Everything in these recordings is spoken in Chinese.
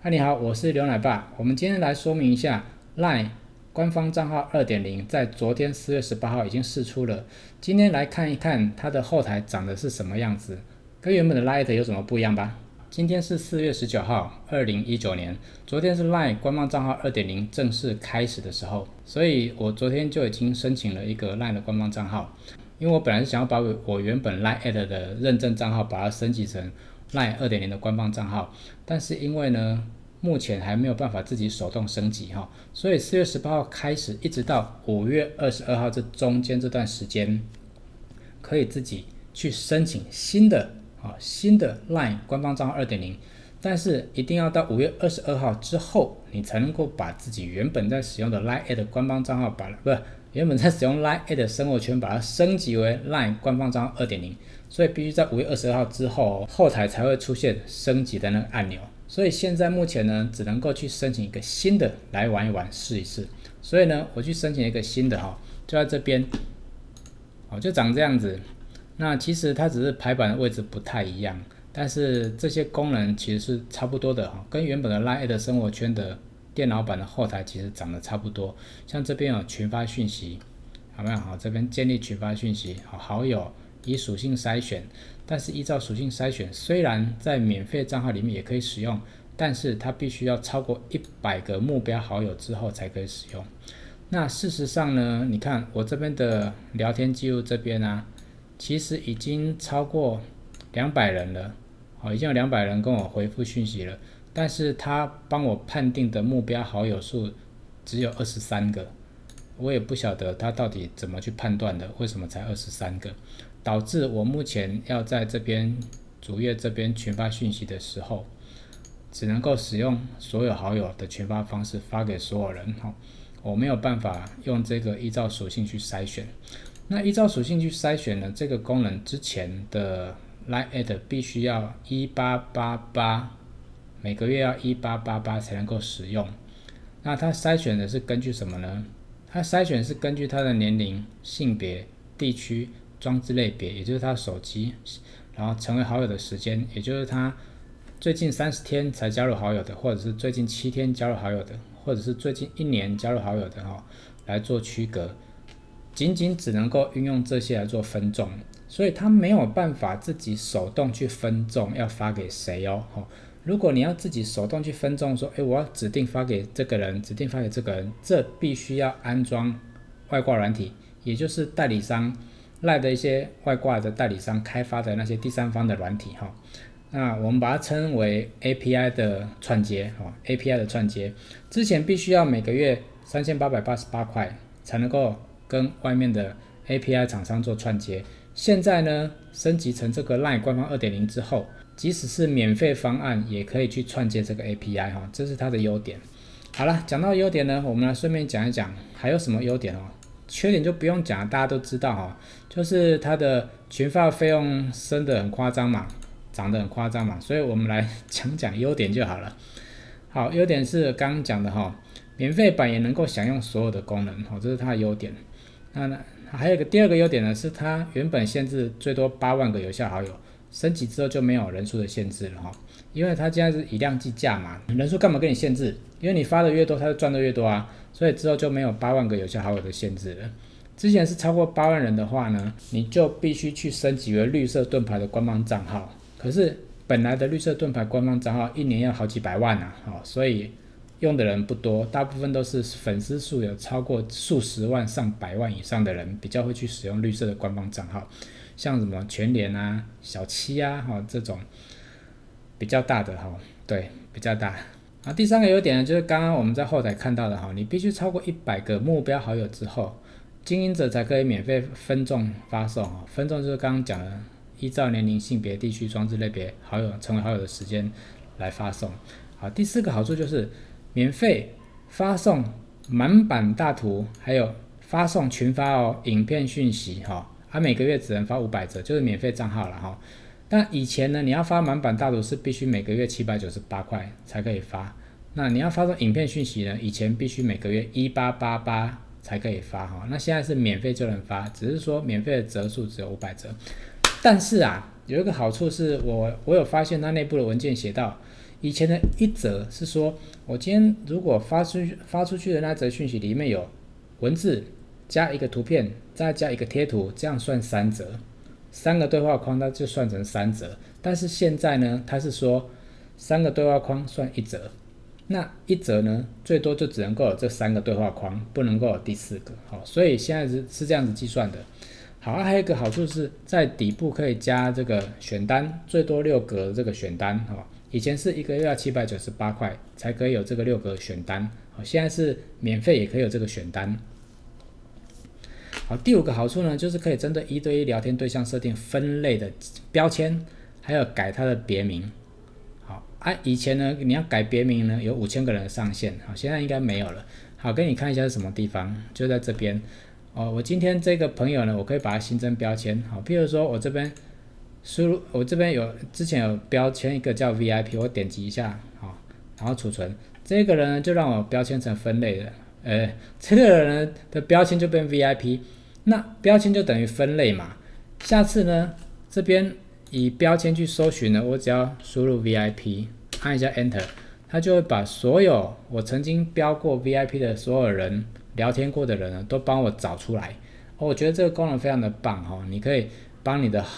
嗨，你好，我是刘奶爸。我们今天来说明一下 LINE 官方账号 2.0 在昨天4月18号已经释出了。今天来看一看它的后台长的是什么样子，跟原本的 LINE 有什么不一样吧。今天是4月19号，2019年，昨天是 LINE 官方账号 2.0 正式开始的时候，所以我昨天就已经申请了一个 LINE 的官方账号，因为我本来是想要把我原本 LINE@ 的认证账号把它升级成 LINE 2.0 的官方账号，但是因为呢目前还没有办法自己手动升级哈，所以4月18号开始一直到5月22号这中间这段时间，可以自己去申请新的 LINE 官方账号 2.0， 但是一定要到5月22号之后，你才能够把自己原本在使用的 LINE@ 的官方账号原本在使用 LINE@ 的生活圈把它升级为 LINE 官方账号 2.0， 所以必须在5月22号之后，后台才会出现升级的那个按钮。所以现在目前呢，只能够去申请一个新的来玩一玩，试一试。所以呢，我去申请一个新的就在这边，就长这样子。那其实它只是排版的位置不太一样，但是这些功能其实是差不多的跟原本的 LINE 的生活圈的电脑版的后台其实长得差不多。像这边有群发讯息，有没有？这边建立群发讯息，好友以属性筛选。但是依照属性筛选，虽然在免费账号里面也可以使用，但是它必须要超过100个目标好友之后才可以使用。那事实上呢，你看我这边的聊天记录这边啊，其实已经超过200人了，已经有200人跟我回复讯息了，但是他帮我判定的目标好友数只有23个，我也不晓得他到底怎么去判断的，为什么才23个？导致我目前要在这边主页这边群发讯息的时候，只能够使用所有好友的群发方式发给所有人，我没有办法用这个依照属性去筛选。那依照属性去筛选呢，这个功能之前的 LINE@ 必须要1888，每个月要1888才能够使用。那它筛选的是根据什么呢？它筛选是根据他的年龄、性别、地区、装置类别，也就是他手机，然后成为好友的时间，也就是他最近30天才加入好友的，或者是最近7天加入好友的，或者是最近1年加入好友的来做区隔。仅只能够运用这些来做分众，所以他没有办法自己手动去分众要发给谁如果你要自己手动去分众说我要指定发给这个人，指定发给这个人，这必须要安装外挂软体，也就是代理商LINE的一些外挂的代理商开发的那些第三方的软体那我们把它称为 API 的串接API 的串接，之前必须要每个月3888块才能够跟外面的 API 厂商做串接。现在呢，升级成这个 LINE 官方 2.0 之后，即使是免费方案也可以去串接这个 API 这是它的优点。好了，讲到优点呢，我们来顺便讲一讲还有什么优点缺点就不用讲，大家都知道就是它的群发费用升得很夸张嘛，涨得很夸张嘛，所以我们来讲讲优点就好了。好，优点是刚刚讲的免费版也能够享用所有的功能这是它的优点。那还有第二个优点呢，是它原本限制最多8万个有效好友，升级之后就没有人数的限制了因为它现在是以量计价嘛，人数干嘛给你限制？因为你发的越多，它就赚的越多啊，所以之后就没有8万个有效好友的限制了。之前是超过8万人的话呢，你就必须去升级为绿色盾牌的官方账号，可是本来的绿色盾牌官方账号1年要好几百万所以用的人不多，大部分都是粉丝数有超过数十万上百万以上的人比较会去使用绿色的官方账号，像什么全联啊、小七啊这种比较大的对，比较大。第三个优点呢，就是刚刚我们在后台看到的你必须超过100个目标好友之后，经营者才可以免费分众发送分众就是刚刚讲的依照年龄、性别、地区、装置类别、好友成为好友的时间来发送。好，第4个好处就是免费发送满版大图，还有发送群发影片讯息每个月只能发500则，就是免费账号了但以前呢，你要发满版大图是必须每个月798块才可以发，那你要发送影片讯息呢，以前必须每个月1888才可以发那现在是免费就能发，只是说免费的则数只有500则。但是有一个好处是我有发现它内部的文件写到， 以前的一则是说，我今天如果发出去的那则讯息里面有文字加一个图片，再加一个贴图，这样算3则，3个对话框它就算成3则。但是现在呢，它是说3个对话框算1则，那1则呢最多就只能够有这3个对话框，不能够有第4个。所以现在是这样子计算的。好，还有一个好处是在底部可以加这个选单，最多6格这个选单。以前是1个月要798块才可以有这个6格选单，现在是免费也可以有这个选单。好，第5个好处呢，就是可以针对1对1聊天对象设定分类的标签，还有改它的别名。好，以前呢你要改别名呢有5000个人的上限，好，现在应该没有了。好，给你看一下是什么地方，就在这边。我今天这个朋友呢，我可以把它新增标签。好，譬如说我这边输入，我这边之前有标签一个叫 VIP， 我点击一下，好，然后储存。这个人呢就让我标签成分类的，这个人的标签就变 VIP， 那标签就等于分类嘛。下次呢，这边以标签去搜寻呢，我只要输入 VIP， 按一下 Enter， 它就会把所有我曾经标过 VIP 的所有人。聊天过的人呢，都帮我找出来。我觉得这个功能非常的棒，你可以帮你的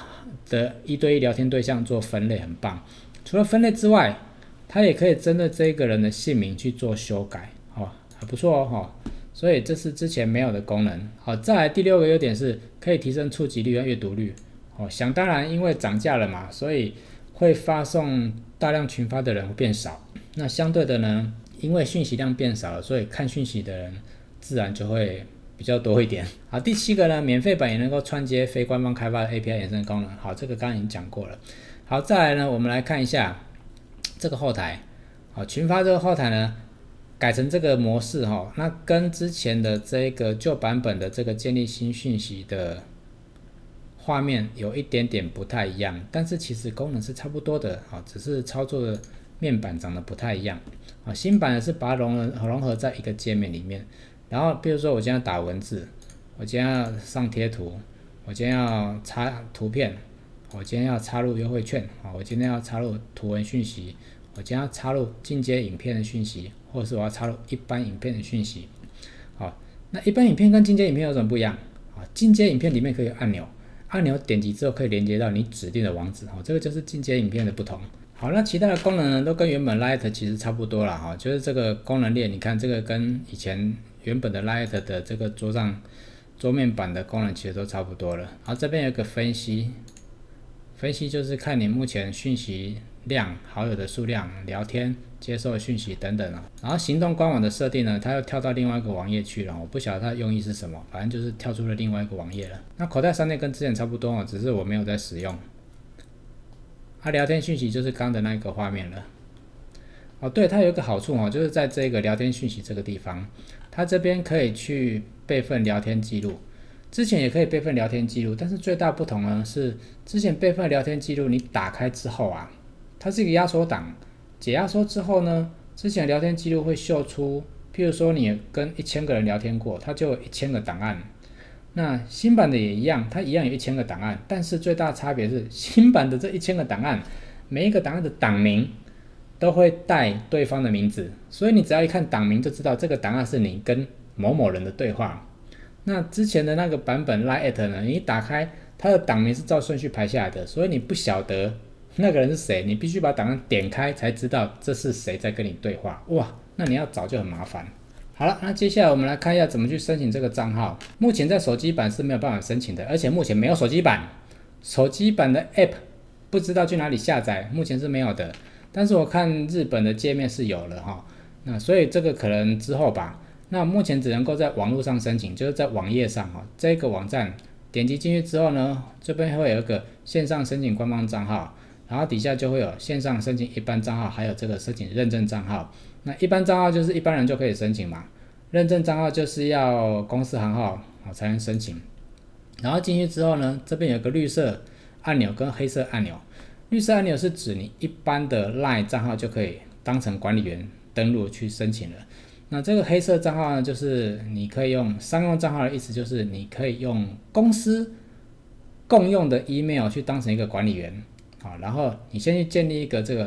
1对1聊天对象做分类，很棒。除了分类之外，它也可以针对这个人的姓名去做修改，还不错哦。所以这是之前没有的功能。好，再来第6个优点是可以提升触及率和阅读率。想当然，因为涨价了嘛，所以会发送大量群发的人会变少。那相对的呢，因为讯息量变少了，所以看讯息的人自然就会比较多一点。好，第7个呢，免费版也能够串接非官方开发的 API 衍生功能。好，这个刚刚已经讲过了。好，再来呢，我们来看一下这个后台。好，群发这个后台呢，改成这个模式那跟之前的这个旧版本的这个建立新讯息的画面有一点点不太一样，但是其实功能是差不多的，只是操作的面板长得不太一样。新版的是把它融合在一个界面里面。然后比如说我今天要打文字，我今天要上贴图，我今天要插图片，我今天要插入优惠券，我今天要插入图文讯息，我今天要插入进阶影片的讯息，或者是我要插入一般影片的讯息。好，那一般影片跟进阶影片有什么不一样？进阶影片里面可以有按钮，按钮点击之后可以连接到你指定的网址，这个就是进阶影片的不同。好，那其他的功能呢，都跟原本 Lite 其实差不多啦，就是这个功能列，你看这个跟以前原本的 Lite 的这个桌面版的功能其实都差不多了。好，这边有个分析就是看你目前讯息量、好友的数量、聊天、接受的讯息等等。然后行动官网的设定呢，它又跳到另外一个网页去了，我不晓得它的用意是什么，反正就是跳出了另外一个网页了。那口袋商店跟之前差不多，只是我没有在使用。聊天讯息就是刚的那个画面了。对，它有一个好处就是在这个聊天讯息这个地方，它这边可以去备份聊天记录，之前也可以备份聊天记录，但是最大不同呢是，之前备份聊天记录你打开之后它是一个压缩档，解压缩之后呢，之前聊天记录会秀出，譬如说你跟1000个人聊天过，它就有1000个档案。那新版的也一样，它一样有1000个档案，但是最大差别是新版的这1000个档案，每一个档案的档名都会带对方的名字，所以你只要一看档名就知道这个档案是你跟某某人的对话。那之前的那个版本 Lite 呢，你打开它的档名是照顺序排下来的，所以你不晓得那个人是谁，你必须把档案点开才知道这是谁在跟你对话。哇，那你要找就很麻烦。好了，那接下来我们来看一下怎么去申请这个账号。目前在手机版是没有办法申请的，而且目前没有手机版，手机版的 App 不知道去哪里下载，目前是没有的。但是我看日本的界面是有了那所以这个可能之后吧。那目前只能够在网络上申请，就是在网页上这个网站点击进去之后呢，这边会有一个线上申请官方账号，然后底下就会有线上申请一般账号，还有这个申请认证账号。那一般账号就是一般人就可以申请嘛，认证账号就是要公司行号才能申请。然后进去之后呢，这边有个绿色按钮跟黑色按钮，绿色按钮是指你一般的 LINE 账号就可以当成管理员登录去申请了。那这个黑色账号呢，就是你可以用商用账号的意思，就是你可以用公司共用的 email 去当成一个管理员然后你先去建立一个这个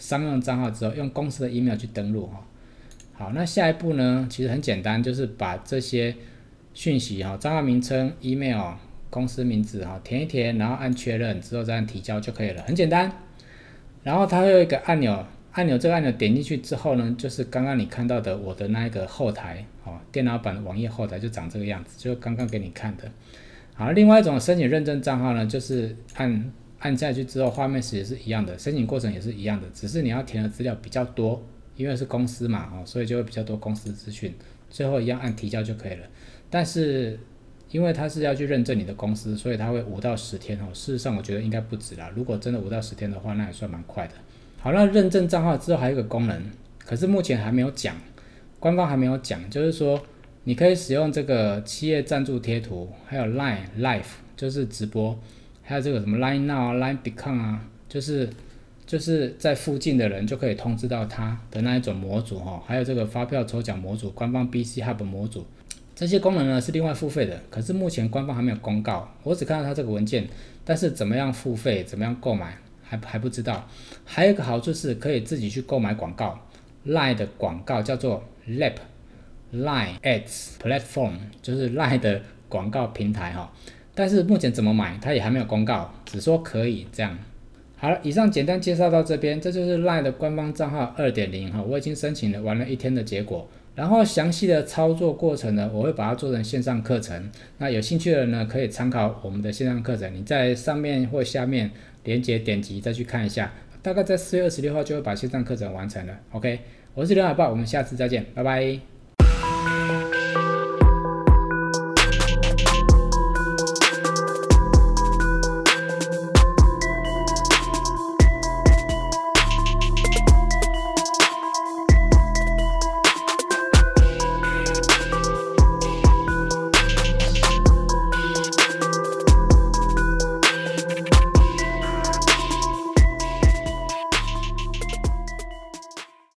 商用账号之后，用公司的 email 去登录哈。好，那下一步呢，其实很简单，就是把这些讯息哈，账号名称、email、公司名字哈填一填，然后按确认之后再按提交就可以了，很简单。然后它会有一个按钮，这个按钮点进去之后呢，就是刚刚你看到的我的那一个后台哦，电脑版的网页后台就长这个样子，就刚刚给你看的。好，另外一种申请认证账号呢，就是按下去之后，画面也是一样的，申请过程也是一样的，只是你要填的资料比较多，因为是公司嘛，哦，所以就会比较多公司资讯。最后一样按提交就可以了。但是因为它是要去认证你的公司，所以它会5到10天哦。事实上我觉得应该不止啦，如果真的5到10天的话，那也算蛮快的。好，那认证账号之后还有一个功能，可是目前还没有讲，官方还没有讲，就是说你可以使用这个企业赞助贴图，还有 Line Live 就是直播，还有这个什么 Line Now 啊 Line Become 啊，就是在附近的人就可以通知到他的那一种模组哈，还有这个发票抽奖模组、官方 BC Hub 模组，这些功能呢是另外付费的，可是目前官方还没有公告，我只看到它这个文件，但是怎么样付费、怎么样购买还不知道。还有一个好处是可以自己去购买广告 ，Line 的广告叫做 Line Ads Platform， 就是 Line 的广告平台哈。但是目前怎么买，它也还没有公告，只说可以这样。好了，以上简单介绍到这边，这就是 Line 的官方账号 2.0 哈，我已经申请了，玩了1天的结果。然后详细的操作过程呢，我会把它做成线上课程。那有兴趣的人呢，可以参考我们的线上课程，你在上面或下面连结点击再去看一下。大概在4月26号就会把线上课程完成了。OK， 我是刘海豹，我们下次再见，拜拜。